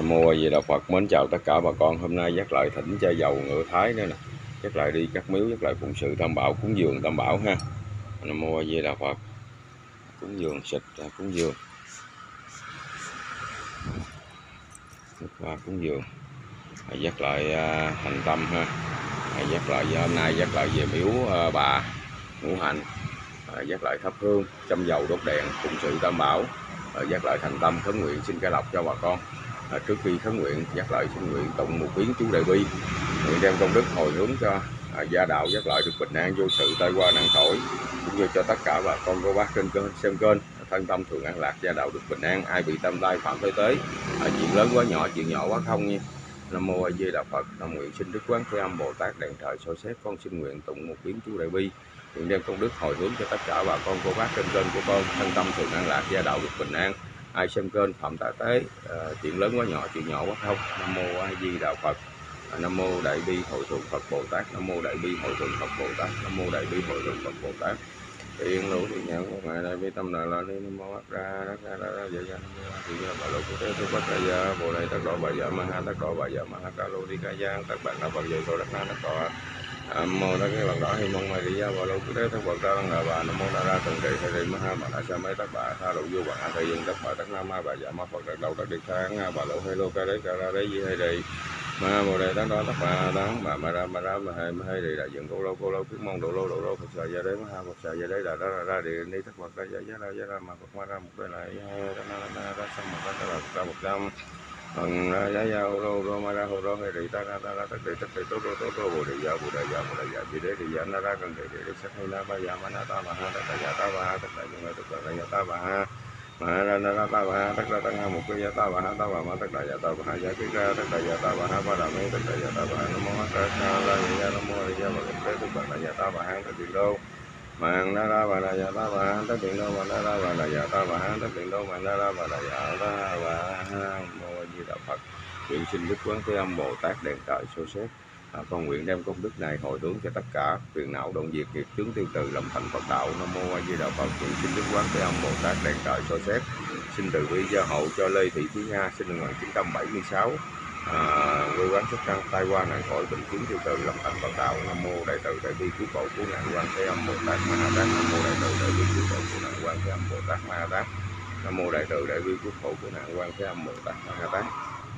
Nam Mô A Di Đà Phật. Mến chào tất cả bà con. Hôm nay dắt lại thỉnh chai dầu ngựa Thái nữa nè, dắt lại đi các miếu, dắt lại phụng sự Tam Bảo, cúng dường Tam Bảo ha. Nam Mô A Di Đà Phật. Cúng dường xịt, cúng dường và cúng dường, dắt lại thành tâm ha. Dắt lại hôm nay dắt lại về miếu bà Ngũ Hạnh, dắt lại thắp hương, châm dầu đốt đèn, phụng sự Tam Bảo, dắt lại thành tâm khấn nguyện xin cái lộc cho bà con. Trước khi khấn nguyện dắt lại xin nguyện tụng một biến chú Đại Bi, nguyện đem công đức hồi hướng cho gia đạo, dắt lại được bình an vô sự, tai qua nạn khỏi, cũng như cho tất cả bà con cô bác trên kênh xem kênh thân tâm thường an lạc, gia đạo được bình an, ai bị tâm tai phạm tới tới, chuyện lớn quá nhỏ, chuyện nhỏ quá không nha. Nam Mô A Di Đà Phật. Nam nguyện xin Đức Quán Thế Âm Bồ Tát đền trời soi xét, con xin nguyện tụng một biến chú Đại Bi, nguyện đem công đức hồi hướng cho tất cả bà con cô bác trên kênh của con thân tâm thường an lạc, gia đạo được bình an, ai xem kênh phạm tại tế, chuyện lớn quá nhỏ, chuyện nhỏ quá không. Nam Mô A Di Đà Phật. Nam Mô Đại Bi Hội Thượng Phật Bồ Tát. Nam Mô Đại Bi Hội Thượng Phật Bồ Tát. Nam Mô Đại Bi Hội Thượng Phật Bồ Tát. Yên lũ thì nhận của ngài Đại Bi tâm nào là đi. Nam Mô Ác Ra Đắc Ra Đắc Ra Dạ Dạ. Nam Mô Thì Ra Bà Lô Cụ Tế Thu Bát Ra Dạ Bồ Đề Tát Độ Bà Dạ Ma Ha Tát Độ Bà Dạ Ma Ha Ca Lô Đi Ca Giang các bạn đã Phật dạy Tô Đắc Na Tát Độ. Nam Mô Tát Cái Lần Đỏ Hi Mong Mày Đi Gia Bà Lô Cụ Tế Thất Phật Ra Lăng Đà Bà. Nam Mô Đà Ra Tần Trì Thầy Đi Ma Ha Bà Đà Sa Mê Tát Bà Tha Độ Vô Bà Hạ Thầy Dân Tát Bà Tát Nam Ma Bà Dạ Ma Phật Đắc Đầu Tát Đi Kháng Bà Lô Hê Lô Ca Đế Ca Ra Đế Di Hay Đi Ma Bồ Đề Tát Đó Tát Bà Tát Bà Ma Ra Ma Hay Đi Đại Dựng Cô Lô Kiết Mong Độ Lô Phật Xà Gia Đế Ma Ha Phật Xà Gia Đế Đà Ra Địa Ni Thất Phật Ra Gia Ra Ma Phật Ma Ra một đây lại ra xong một ra một trăm phần ra gia lô ma ra hồ lô hay đi ta ra tất địa tốt bồ đề dạ vị đế thì dạ na ra cần để sắc hay na ba dạ ma na ta bà ha tất cả dạ ta bà ha tất cả những người tất cả dạ ta bà ha mà ra ta bà ha tất cả tăng một cái dạ ta bà ha ta bà ma tất cả dạ ta bà ha dạ cái ra tất cả dạ ta bà ha ba đà mấy tất cả dạ ta bà ha nam mô a di đà dạ nam mô a di đà tất cả dạ ta bà ha tất điện đô mạng na ra bà đà dạ ta bà ha tất điện đô mà na ra bà đà dạ ta bà ha tất điện đô mà na ra bà đà dạ ta bà ha. Mô A Di Đà Phật. Nguyện xin Đức Quán Thế Âm Bồ Tát đền trời soi xét, con nguyện đem công đức này hồi hướng cho tất cả phiền não đoạn diệt, nghiệp chướng tiêu trừ, làm thành Phật đạo. Nam Mô A Di Đà Phật. Nguyện xin Đức Quán Thế Âm Bồ Tát đền trời soi xét, xin từ bi gia hộ cho Lê Thị Thúy Nga sinh năm 1976, quê quán Sóc Trăng, tai qua nạn khỏi, bệnh chứng tiêu trừ, làm thành Phật đạo. Nam Mô Đại Từ Đại Bi Cứu Khổ Cứu Nạn Quan Thế Âm Bồ Tát Ma Ha Tát. Nam Mô Đại Từ Đại Bi Cứu Khổ Cứu Nạn Quan Thế Âm Bồ Tát Ma Ha Tát. Nam Mô Đại Từ Đại Bi Cứu Khổ Cứu Nạn Quan Thế Âm Bồ Tát Ma Ha Tát.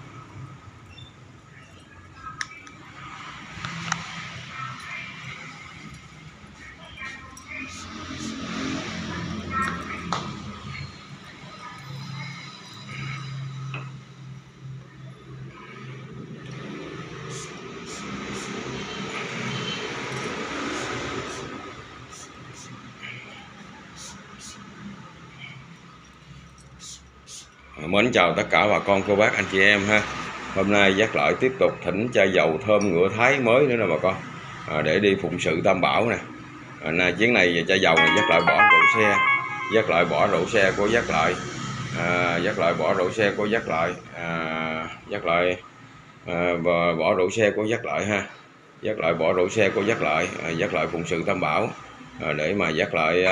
Mến chào tất cả bà con cô bác anh chị em ha. Hôm nay dắt lại tiếp tục thỉnh chai dầu thơm ngựa Thái mới nữa nè bà con, để đi phụng sự Tam Bảo nè. Chuyến này chai dầu này dắt lại bỏ rượu xe, dắt lại bỏ rượu xe của dắt lại, dắt lại bỏ rượu xe của dắt lại, dắt lại bỏ rượu xe của dắt lại ha, dắt lại bỏ rượu xe của dắt lại phụng sự Tam Bảo, để mà dắt lại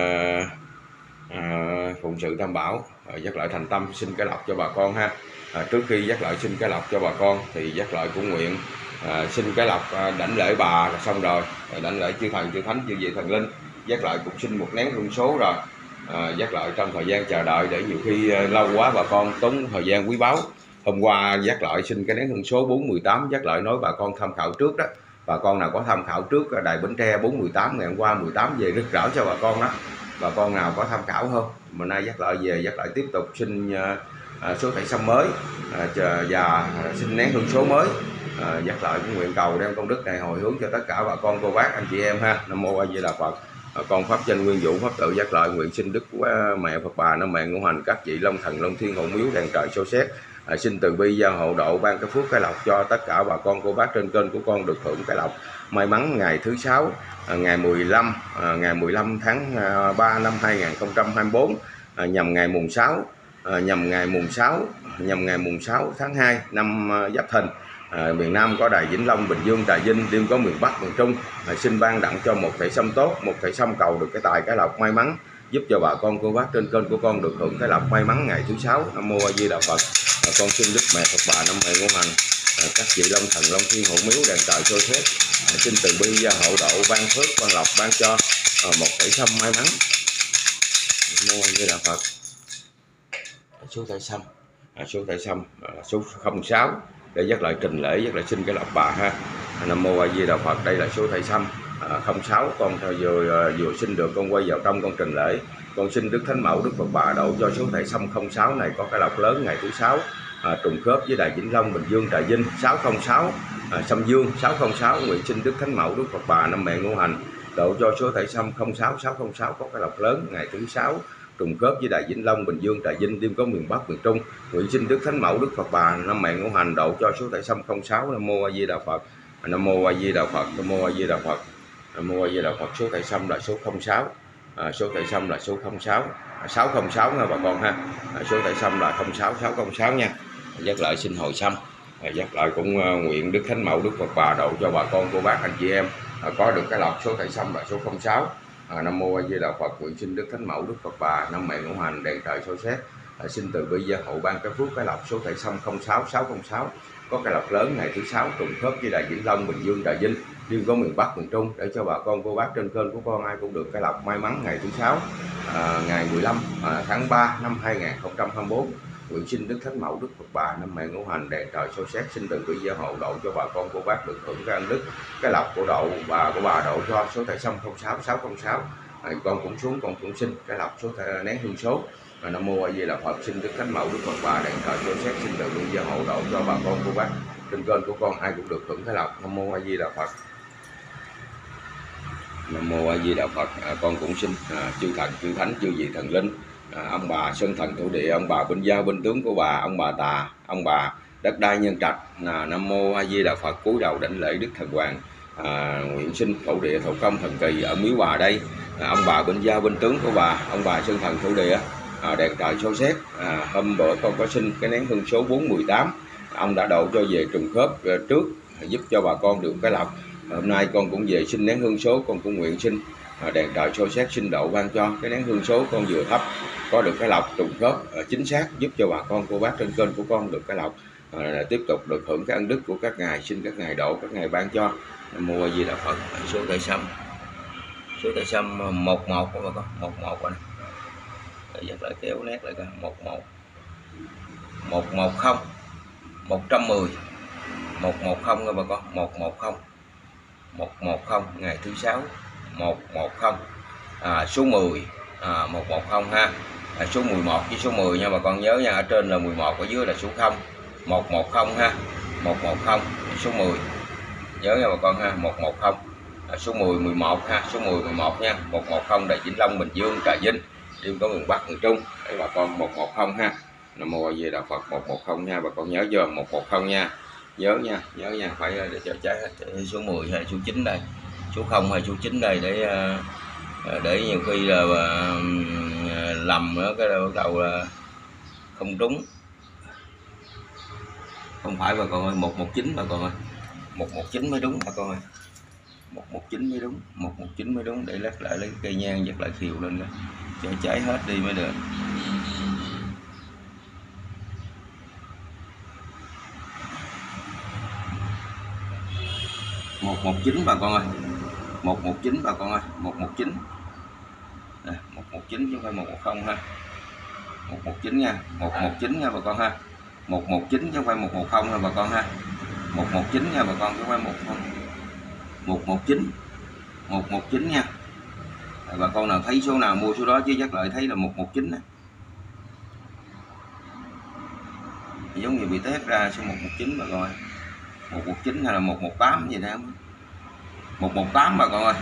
phụng sự Tam Bảo, dắt lại thành tâm xin cái lộc cho bà con ha. Trước khi dắt lại xin cái lộc cho bà con thì dắt lại cũng nguyện xin cái lộc đảnh lễ bà là xong rồi, đảnh lễ chư thần chư thánh chư vị thần linh, dắt lại cũng xin một nén hương số rồi. Dắt lại trong thời gian chờ đợi, để nhiều khi lâu quá bà con tốn thời gian quý báu. Hôm qua dắt lại xin cái nén hương số 418, dắt lại nói bà con tham khảo trước đó. Bà con nào có tham khảo trước đài Bến Tre 418 ngày hôm qua 18 về rực rỡ cho bà con đó. Bà con nào có tham khảo không? Mà nay dắt lại về, dắt lại tiếp tục xin số thẻ xăm mới và xin nén hương số mới. Dắt lại cũng nguyện cầu đem công đức này hồi hướng cho tất cả bà con cô bác anh chị em ha. Nam Mô A Di Đà Phật. Con pháp danh Nguyên Vũ pháp tự dắt lại nguyện xin Đức Mẹ Phật Bà Nam Mẹ Ngũ Hành các vị Long Thần Long Thiên Hộ Miếu đền trời soi xét, xin từ bi gia hộ độ ban cái phước cái lộc cho tất cả bà con cô bác trên kênh của con được hưởng cái lộc may mắn ngày thứ 6 ngày 15 tháng 3 năm 2024, nhằm ngày mùng 6 tháng 2 năm Giáp Thìn. Miền Nam có đài Vĩnh Long, Bình Dương, Trà Vinh, đêm có miền Bắc, miền Trung. Xin ban đặng cho một thầy xăm tốt, một thầy xăm cầu được cái tài cái lộc may mắn, giúp cho bà con cô bác trên kênh của con được hưởng cái lộc may mắn ngày thứ 6. Nam Mô A Di Đà Phật. con xin Đức Mẹ Phật Bà năm mẹ ngũ hành, các vị long thần long thiên hộ miếu đèn trời soi xét, xin từ bi gia hộ độ ban phước ban lộc ban cho một thể sâm may mắn. Mô A Di Đà Phật. Số thể sâm, số thể sâm số 06 để dắt lại trình lễ, dắt lại xin cái lộc bà ha. Nam Mô A Di Đà Phật. Đây là số thể sâm 06, con vừa xin được, con quay vào trong con trình lễ, con xin Đức Thánh Mẫu Đức Phật Bà độ cho số thể sâm 06 này có cái lộc lớn ngày thứ 6, trùng khớp với Đài Vĩnh Long, Bình Dương, Trà Vinh 606, Sâm Dương 606. Nguyện xin Đức Thánh Mẫu Đức Phật Bà năm mẹ ngũ hành độ cho số thể sâm 06 606 có cái lộc lớn ngày thứ 6, trùng khớp với Đài Vĩnh Long, Bình Dương, Trà Vinh, Điềm có miền Bắc, miền Trung. Nguyện xin Đức Thánh Mẫu Đức Phật Bà năm mẹ ngũ hành độ cho số thể sâm 06. Nam Mô A Di Đà Phật. Nam Mô A Di Đà Phật. Nam Mô A Di Đà Phật. Nam Mô A Di Đà Phật. Số thể sâm là số 06, số thể sâm là số 06 606 nha bà con ha. Số thể sâm là 06 606 nha. Dắt lại xin hồi sâm, dắt lại cũng nguyện Đức Thánh Mẫu Đức Phật Bà độ cho bà con cô bác anh chị em có được cái lộc số thể sâm là số 06. Nam Mô A Di Đà Phật. Nguyện xin Đức Thánh Mẫu Đức Phật Bà năm mẹ ngũ hành đèn trời soi xét, xin từ bi gia hộ ban cái phước cái lộc số thể sâm 06 606 có cái lộc lớn ngày thứ 6, trùng khớp với Đài Vĩnh Long, Bình Dương, Trà Vinh, riêng có miền Bắc, miền Trung, để cho bà con cô bác trên kênh của con ai cũng được cái lộc may mắn ngày thứ 6, ngày 15 tháng 3 năm 2024. Nguyện xin Đức Thánh Mẫu Đức Phật Bà năm mẹ ngũ hành đèn trời soi xét, xin từ bi gia hộ độ cho bà con cô bác được hưởng cái ân đức cái lộc của độ của bà độ cho số thể sâm 06 606. Con cũng xuống, con cũng xin cái lộc số nén hương số. Nam Mô A Di Đà Phật. Xin Đức Thánh Mẫu Đức Phật Bà đèn trời soi xét, xin từ bi gia hộ độ cho bà con cô bác trên kênh của con ai cũng được hưởng cái lộc. Nam Mô A Di Đà Phật. Nam Mô A Di Đà Phật. Con cũng xin chư thần chư thánh chư vị thần linh, ông bà sơn thần thổ địa, ông bà binh giao binh tướng của bà, ông bà tà, ông bà đất đai nhân trạch. Nam Mô A Di Đà Phật. Cúi đầu đảnh lễ Đức Thần Hoàng, nguyện xin thổ địa thổ công thần kỳ ở miếu bà đây, ông bà binh giao binh tướng của bà, ông bà sơn thần thổ địa đèn trời soi xét. Hôm bữa con có xin cái nén hương số 418, ông đã độ cho về trùng khớp trước, giúp cho bà con được cái lộc. Hôm nay con cũng về xin nén hương số, con cũng nguyện xin đèn trời soi xét xin độ ban cho cái nén hương số con vừa thấp có được cái lộc trùng khớp chính xác, giúp cho bà con cô bác trên kênh của con được cái lộc, tiếp tục được hưởng cái ân đức của các ngài, xin các ngài độ, các ngài ban cho. Nam Mô A Di Đà Phật. Số thể sâm 11 của bà con, 11 rồi nè, dắt lại kéo nét lại coi, 11 110 110 110 nha bà con, 110 110 ngày thứ 6 110, số 10 110 ha, số 11 với số 10 nha bà con nhớ nha, ở trên là 11, ở dưới là số 0, 110 ha, 110 số 10 nhớ nha bà con ha, 110 số 10 11 ha, số 10 11 nha, 110 Đài Vĩnh Long, Bình Dương, Trà Vinh, riêng có miền Bắc miền Trung đấy bà con, 110 ha. Nam Mô A Di Đà Phật. 110 nha bà con nhớ chưa, 110 nha, nhớ nha, phải để cho trái số 10 hay số 9 đây, số 0 hay số 9 đây để nhiều khi là lầm nữa cái bắt đầu là không trúng, không phải bà con ơi, 119 bà con ơi, 119 mới đúng bà con ơi, 119 mới đúng, 119 mới đúng. Để lát lại lấy cây nhang giật lại khiều lên cho cháy hết đi mới được. 119 bà con ơi, 119 bà con ơi, 119 nè, 119 chứ không phải 110 ha, 119 nha, 119 nha bà con ha, 119 chứ không phải 110 nha bà con ha, 119 nha bà con chứ không phải 119 119 nha. Bà con nào thấy số nào mua số đó chứ dắt lại thấy là 119 nè, giống như bị tét ra số 119 bà con ơi, 119 hay là 118 gì đó, 118 bà con ơi,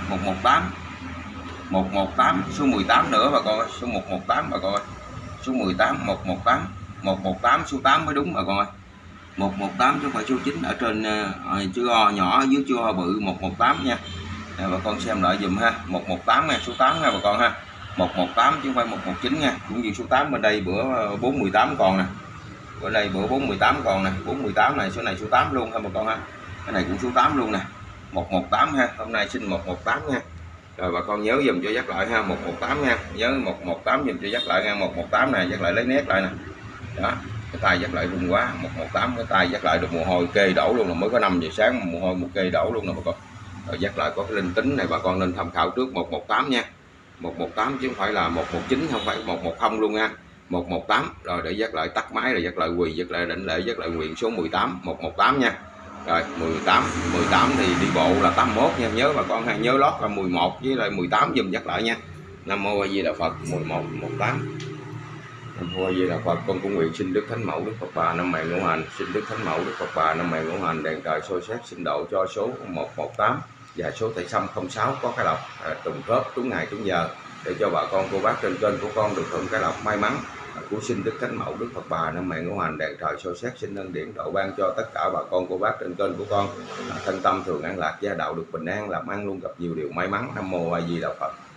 118 số 18 nữa bà con ơi, số 118 bà con ơi, số 18 118 số 8 mới đúng bà con ơi, 118 chứ không phải số 9, ở trên chữ O nhỏ, ở dưới chữ O bự, 118 nha. Bà con xem lại dùm ha, 118 nha, số 8 nha bà con ha, 118 chứ không phải 119 nha. Cũng như số 8 bên đây bữa 418 còn nè, bữa đây bữa 418 còn nè, 418 này, số này số 8 luôn ha bà con ha, cái này cũng số 8 luôn nè, 118 ha. Hôm nay xin 118 nha. Rồi bà con nhớ dùm cho dắt lại ha, 118 nha, nhớ 118 dùm cho dắt lại nha, 118 này dắt lại lấy nét lại nè, đó cái tay dắt lại rung quá. 118 cái tay dắt lại được mồ hôi kê đổ luôn, là mới có 5 giờ sáng mồ hôi một kê đổ luôn nè bà con. Rồi dắt lại có cái linh tính này bà con nên tham khảo trước 118 nha, 118 chứ không phải là 119, không phải 110 luôn nha, 118 rồi để dắt lại tắt máy, rồi dắt lại quỳ, dắt lại định lễ, dắt lại nguyện số 18, 118 nha. Rồi 18 thì đi bộ là 81 nha, nhớ bà con hay nhớ lót là 11 với lại 18 dùm dắt lại nha. Nam mô A Di Đà Phật. 11 18. Nam mô A Di Đà Phật. Con cũng nguyện xin Đức Thánh Mẫu Đức Phật Bà Năm Mẹ Ngũ Hành, xin Đức Thánh Mẫu Đức Phật Bà Năm Mẹ Ngũ Hành đèn trời soi xét xin độ cho số 118 và số thầy xăm 06 có cái lộc trùng khớp trúng ngày trúng giờ, để cho bà con cô bác trên kênh của con được hưởng cái lộc may mắn. Của xin Đức Thánh Mẫu Đức Phật Bà Năm Mẹ Ngũ Hành đèn trời soi xét xin ân điển độ ban cho tất cả bà con cô bác trên kênh của con thân tâm thường an lạc, gia đạo được bình an, làm ăn luôn gặp nhiều điều may mắn. Nam mô A Di Đà Phật.